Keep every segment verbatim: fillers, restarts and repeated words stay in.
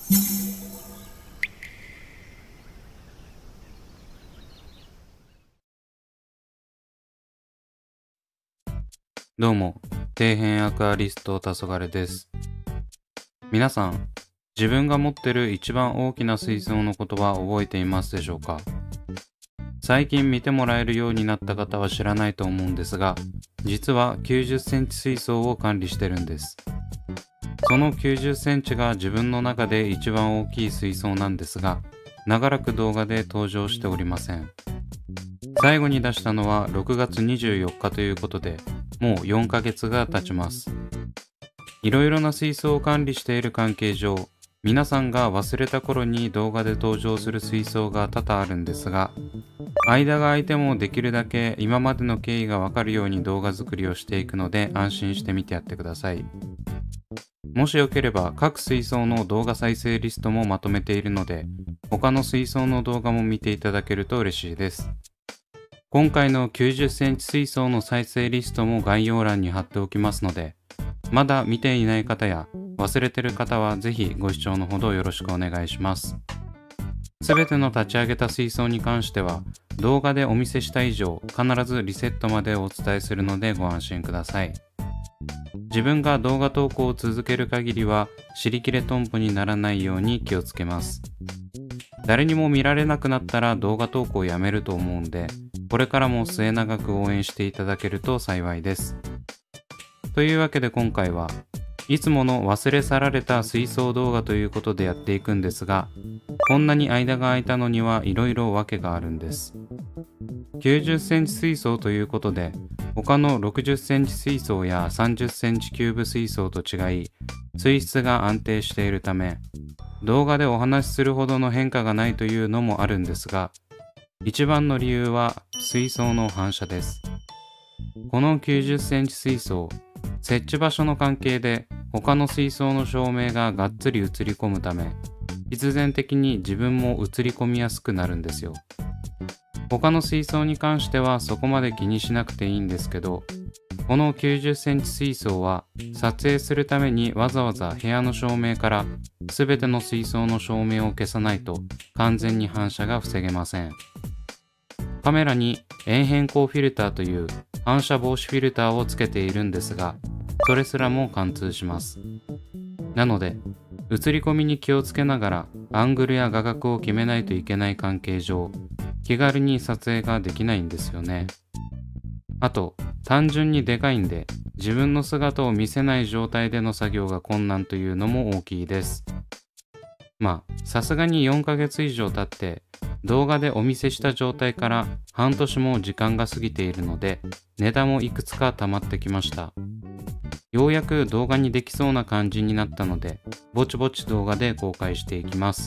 どうも、底辺アクアリスト黄昏です。皆さん、自分が持ってる一番大きな水槽のことは覚えていますでしょうか？最近見てもらえるようになった方は知らないと思うんですが、実はきゅうじゅっセンチ水槽を管理してるんです。そのきゅうじゅっセンチが自分の中で一番大きい水槽なんですが、長らく動画で登場しておりません。最後に出したのはろくがつにじゅうよっかということで、もうよんかげつが経ちます。いろいろな水槽を管理している関係上、皆さんが忘れた頃に動画で登場する水槽が多々あるんですが、間が空いてもできるだけ今までの経緯がわかるように動画作りをしていくので安心して見てやってください。もしよければ各水槽の動画再生リストもまとめているので、他の水槽の動画も見ていただけると嬉しいです。今回のきゅうじゅっセンチ水槽の再生リストも概要欄に貼っておきますので、まだ見ていない方や忘れてる方はぜひご視聴のほどよろしくお願いします。すべての立ち上げた水槽に関しては動画でお見せした以上必ずリセットまでお伝えするのでご安心ください。自分が動画投稿を続ける限りは尻切れトンボにならないように気をつけます。誰にも見られなくなったら動画投稿をやめると思うんで、これからも末永く応援していただけると幸いです。というわけで今回はいつもの忘れ去られた水槽動画ということでやっていくんですが、こんなに間が空いたのにはいろいろ訳があるんです。きゅうじゅっセンチ水槽ということで、他のろくじゅっセンチ水槽やさんじゅっセンチキューブ水槽と違い、水質が安定しているため、動画でお話しするほどの変化がないというのもあるんですが、一番の理由は水槽の反射です。このきゅうじゅっセンチ水槽、設置場所の関係で他の水槽の照明ががっつり映り込むため、必然的に自分も映り込みやすくなるんですよ。他の水槽に関してはそこまで気にしなくていいんですけど、このきゅうじゅっセンチ水槽は撮影するためにわざわざ部屋の照明から全ての水槽の照明を消さないと完全に反射が防げません。カメラに円変光フィルターという反射防止フィルターをつけているんですが、それすらも貫通します。なので、映り込みに気をつけながらアングルや画角を決めないといけない関係上、気軽に撮影ができないんですよね。あと、単純にでかいんで、自分の姿を見せない状態での作業が困難というのも大きいです。まあ、さすがによんかげつ以上経って、動画でお見せした状態から半年も時間が過ぎているので、ネタもいくつか溜まってきました。ようやく動画にできそうな感じになったので、ぼちぼち動画で公開していきます。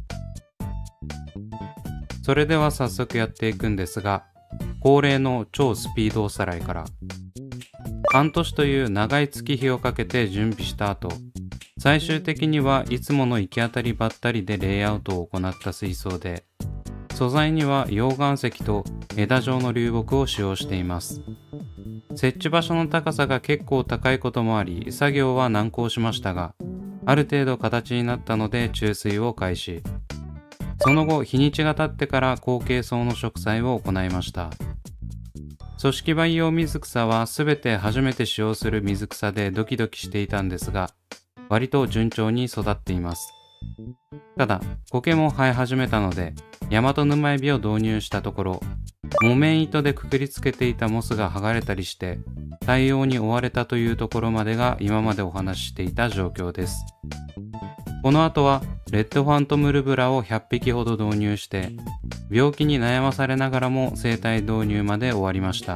それでは早速やっていくんですが、恒例の超スピードおさらいから。半年という長い月日をかけて準備した後、最終的にはいつもの行き当たりばったりでレイアウトを行った水槽で、素材には溶岩石と枝状の流木を使用しています。設置場所の高さが結構高いこともあり、作業は難航しましたが、ある程度形になったので注水を開始。その後、日にちが経ってから後継層の植栽を行いました。組織培養水草はすべて初めて使用する水草でドキドキしていたんですが、割と順調に育っています。ただ、苔も生え始めたので、大和沼エビを導入したところ、木綿糸でくくりつけていたモスが剥がれたりして、対応に追われたというところまでが今までお話ししていた状況です。この後は、レッドファントムルブラをひゃっぴきほど導入して、病気に悩まされながらも生態導入まで終わりました。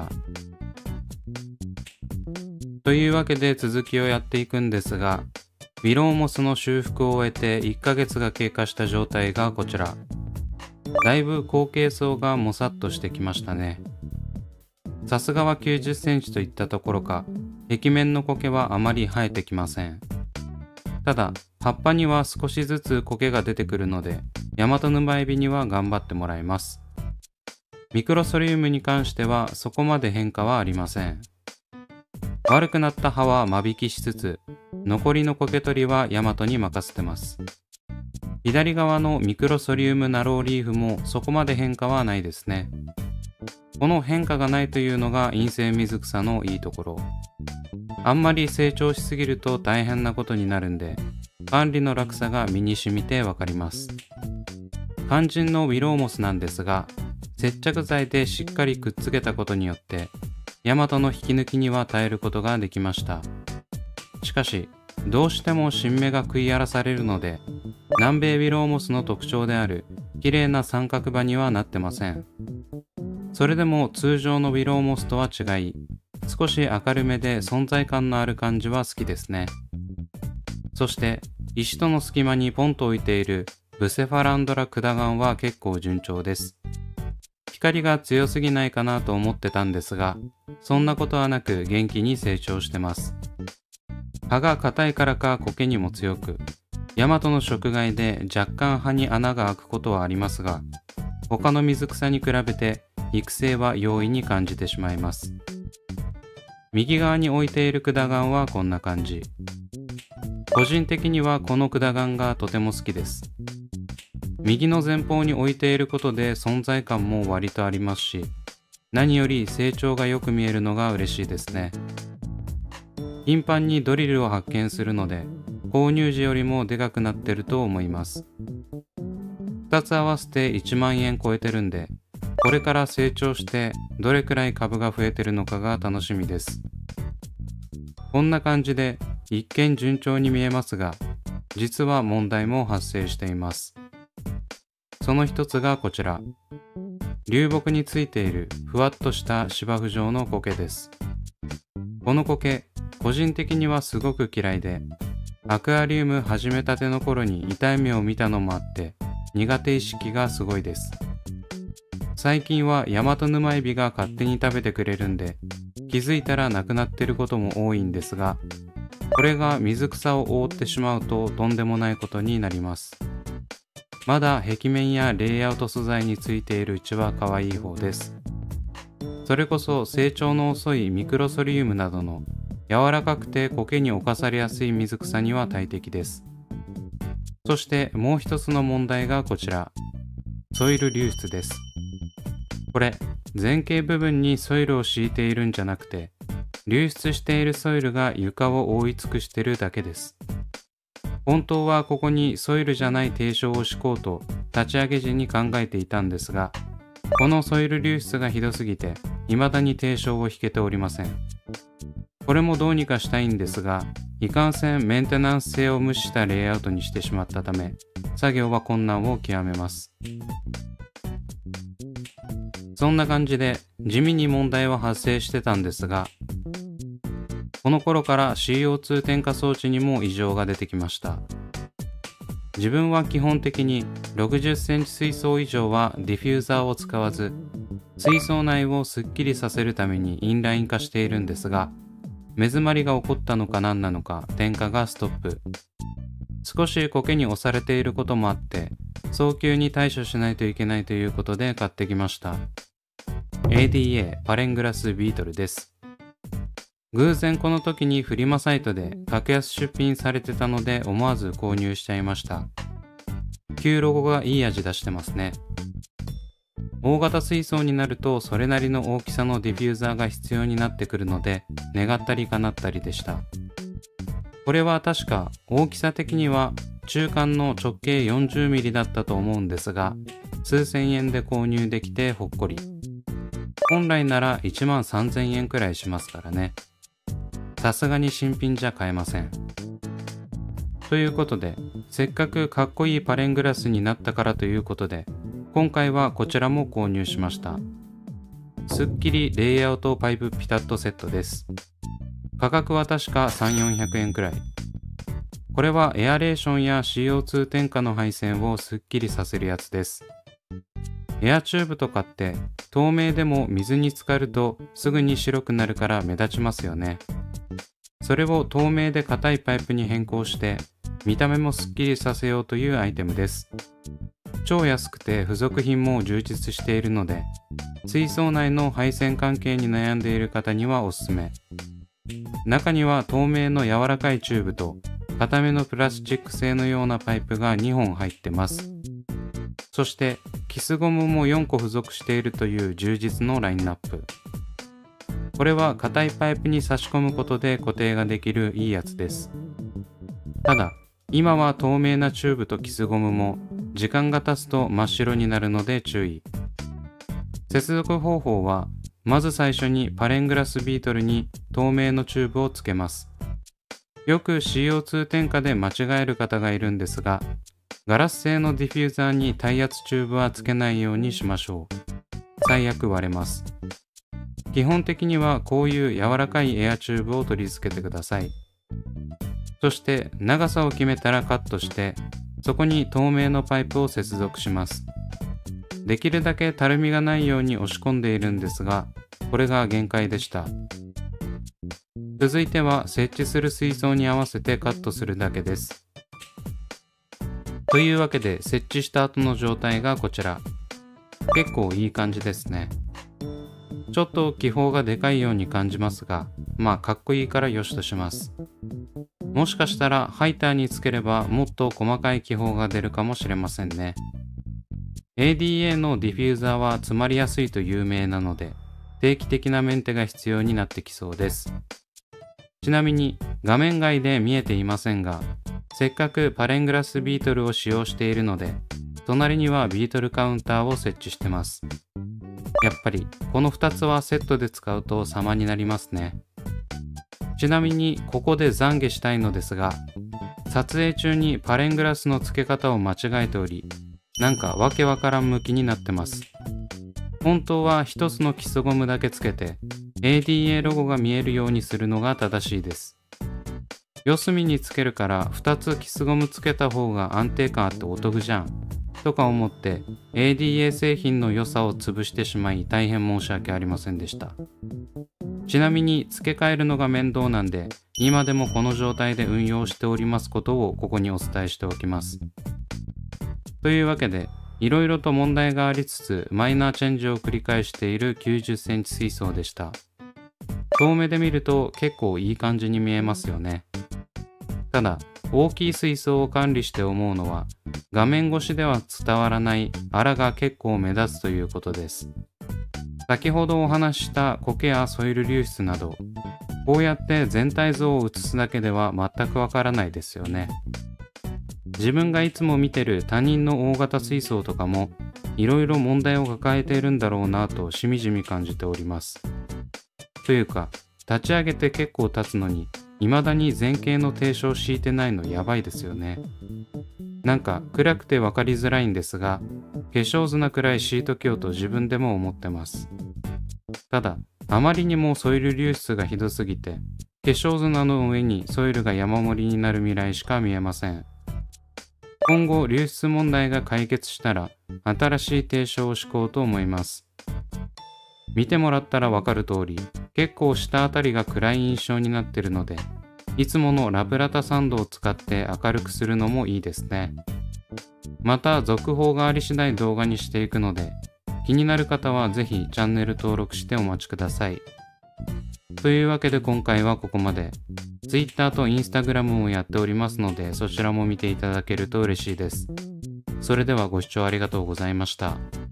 というわけで続きをやっていくんですが、ビローモスの修復を終えていっかげつが経過した状態がこちら。だいぶ後継層がもさっとしてきましたね。さすがはきゅうじゅっセンチといったところか、壁面の苔はあまり生えてきません。ただ、葉っぱには少しずつ苔が出てくるので、ヤマトヌマエビには頑張ってもらいます。ミクロソリウムに関してはそこまで変化はありません。悪くなった葉は間引きしつつ、残りの苔取りはヤマトに任せてます。 左側のミクロソリウムナローリーフもそこまで変化はないですね。この変化がないというのが陰性水草のいいところ。あんまり成長しすぎると大変なことになるんで、管理の楽さが身に染みてわかります。肝心のウィローモスなんですが、接着剤でしっかりくっつけたことによって、ヤマトの引き抜きには耐えることができました。しかし、どうしても新芽が食い荒らされるので、南米ウィローモスの特徴である綺麗な三角葉にはなってません。それでも通常のウィローモスとは違い、少し明るめで存在感のある感じは好きですね。そして、石との隙間にポンと置いているブセファランドラクダガンは結構順調です。光が強すぎないかなと思ってたんですが、そんなことはなく元気に成長してます。葉が硬いからか苔にも強く、ヤマトの食害で若干葉に穴が開くことはありますが、他の水草に比べて育成は容易に感じてしまいます。右側に置いているクダガンはこんな感じ。個人的にはこのクダガンがとても好きです。右の前方に置いていることで存在感も割とありますし、何より成長がよく見えるのが嬉しいですね。頻繁にドリルを発見するので、購入時よりもでかくなってると思います。ふたつ合わせていちまんえん超えてるんで、これから成長してどれくらい株が増えてるのかが楽しみです。こんな感じで一見順調に見えますが、実は問題も発生しています。その一つがこちら。流木についているふわっとした芝生状の苔です。この苔、個人的にはすごく嫌いで、アクアリウム始めたての頃に痛い目を見たのもあって、苦手意識がすごいです。最近はヤマトヌマエビが勝手に食べてくれるんで、気づいたらなくなってることも多いんですが、これが水草を覆ってしまうととんでもないことになります。まだ壁面やレイアウト素材についているうちは可愛い方です。それこそ成長の遅いミクロソリウムなどの柔らかくて苔に侵されやすい水草には大敵です。そしてもう一つの問題がこちら。ソイル流出です。これ、前傾部分にソイルを敷いているんじゃなくて、流出しているソイルが床を覆い尽くしているだけです。本当はここにソイルじゃない定称を敷こうと立ち上げ時に考えていたんですが、このソイル流出がひどすぎて、未だに定称を引けておりません。これもどうにかしたいんですが、いかんせんメンテナンス性を無視したレイアウトにしてしまったため、作業は困難を極めます。そんな感じで地味に問題は発生してたんですが、この頃から シーオーツー 点火装置にも異常が出てきました。自分は基本的にろくじゅっセンチ水槽以上はディフューザーを使わず、水槽内をすっきりさせるためにインライン化しているんですが、目詰まりが起こったのか何なのか点火がストップ。少し苔に押されていることもあって、早急に対処しないといけないということで買ってきました。エーディーエー パレングラスビートルです。偶然この時にフリマサイトで格安出品されてたので思わず購入しちゃいました。旧ロゴがいい味出してますね。大型水槽になるとそれなりの大きさのディフューザーが必要になってくるので、願ったり叶ったりでした。これは確か大きさ的には中間の直径 よんじゅうミリ だったと思うんですが、数千円で購入できてほっこり。本来ならいちまんさんぜんえんくらいしますからね。さすがに新品じゃ買えません。ということで、せっかくかっこいいパレングラスになったからということで、今回はこちらも購入しました。すっきりレイアウトパイプピタットセットです。価格は確かさんびゃく、よんひゃくえんくらい。これはエアレーションや シーオーツー 点火の配線をすっきりさせるやつです。エアチューブとかって透明でも水に浸かるとすぐに白くなるから目立ちますよね。それを透明で硬いパイプに変更して見た目もすっきりさせようというアイテムです。超安くて付属品も充実しているので、水槽内の配線関係に悩んでいる方にはおすすめ。中には透明の柔らかいチューブと固めのプラスチック製のようなパイプがにほん入ってます。そしてキスゴムもよんこ付属しているという充実のラインナップ。これは硬いパイプに差し込むことで固定ができるいいやつです。ただ今は透明なチューブとキスゴムも時間が経つと真っ白になるので注意。接続方法はまず最初にパレングラスビートルに透明のチューブをつけます。よく シーオーツー 添加で間違える方がいるんですが、ガラス製のディフューザーに耐圧チューブはつけないようにしましょう。最悪割れます。基本的にはこういう柔らかいエアチューブを取り付けてください。そして長さを決めたらカットして、そこに透明のパイプを接続します。できるだけたるみがないように押し込んでいるんですが、これが限界でした。続いては設置する水槽に合わせてカットするだけです。というわけで設置した後の状態がこちら。結構いい感じですね。ちょっと気泡がでかいように感じますが、まあかっこいいから良しとします。もしかしたらハイターにつければもっと細かい気泡が出るかもしれませんね。エーディーエー のディフューザーは詰まりやすいと有名なので、定期的なメンテが必要になってきそうです。ちなみに画面外で見えていませんが、せっかくパレングラスビートルを使用しているので、隣にはビートルカウンターを設置してます。やっぱりこのふたつはセットで使うと様になりますね。ちなみにここで懺悔したいのですが、撮影中にパレングラスの付け方を間違えており、なんかわけわからん向きになってます。本当は一つのキスゴムだけつけて エーディーエー ロゴが見えるようにするのが正しいです。四隅につけるからふたつキスゴムつけた方が安定感あってお得じゃんとか思って エーディーエー 製品の良さを潰してしまい大変申し訳ありませんでした。ちなみに付け替えるのが面倒なんで、今でもこの状態で運用しておりますことをここにお伝えしておきます。というわけで、いろいろと問題がありつつマイナーチェンジを繰り返しているきゅうじゅっセンチ水槽でした。遠目で見ると結構いい感じに見えますよね。ただ大きい水槽を管理して思うのは、画面越しでは伝わらないアラが結構目立つということです。先ほどお話しした苔やソイル流出など、こうやって全体像を映すだけでは全くわからないですよね。自分がいつも見てる他人の大型水槽とかもいろいろ問題を抱えているんだろうなとしみじみ感じております。というか、立ち上げて結構経つのに未だに前傾の停止を敷いてないのやばいですよね。なんか暗くて分かりづらいんですが、化粧砂くらい敷いとけよと自分でも思ってます。ただあまりにもソイル流出がひどすぎて、化粧砂の上にソイルが山盛りになる未来しか見えません。今後流出問題が解決したら新しい停止を敷こうと思います。見てもらったらわかる通り、結構下あたりが暗い印象になってるので、いつものラプラタサンドを使って明るくするのもいいですね。また続報があり次第動画にしていくので、気になる方はぜひチャンネル登録してお待ちください。というわけで今回はここまで。Twitter と Instagram もやっておりますので、そちらも見ていただけると嬉しいです。それではご視聴ありがとうございました。